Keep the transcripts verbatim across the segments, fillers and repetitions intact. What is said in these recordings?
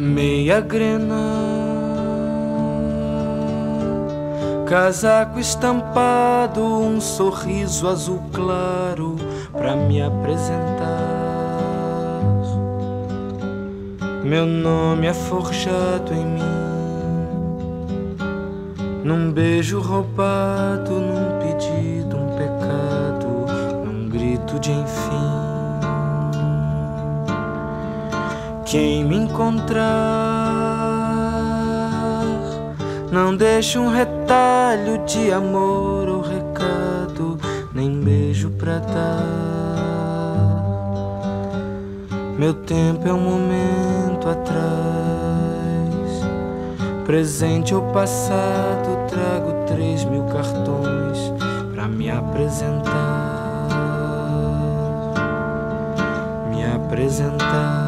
Meia grena, casaco estampado, um sorriso azul claro pra me apresentar. Meu nome é forjado em mim, num beijo roubado, num pedido, um pecado, num grito de enfim. Quem me encontrar, não deixe um retalho de amor ou recado, nem beijo pra dar. Meu tempo é um momento atrás, presente ou passado, trago três mil cartões pra me apresentar, me apresentar.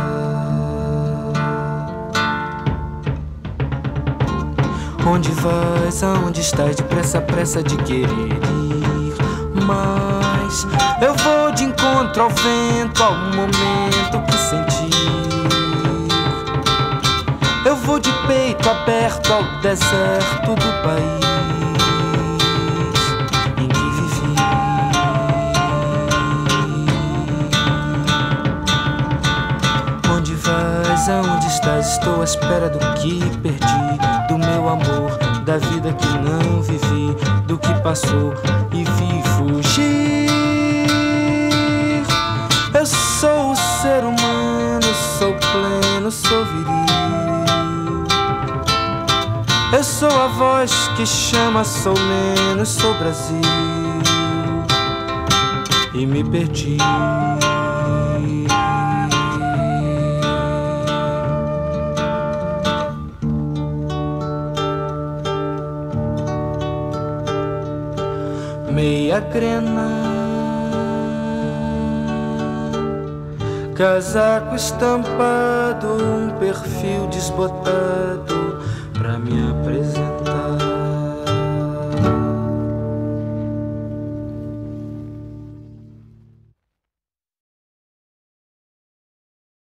Onde vais, aonde estás, depressa, pressa de querer ir mais? Eu vou de encontro ao vento, ao momento que sentir. Eu vou de peito aberto ao deserto do país em que vivi. Onde vais, aonde estás, estou à espera do que perdi, do meu amor, da vida que não vivi, do que passou e vi fugir. Eu sou o ser humano, sou pleno, sou viril. Eu sou a voz que chama, sou menos, sou Brasil. E me perdi. Meia grena, casaco estampado, um perfil desbotado,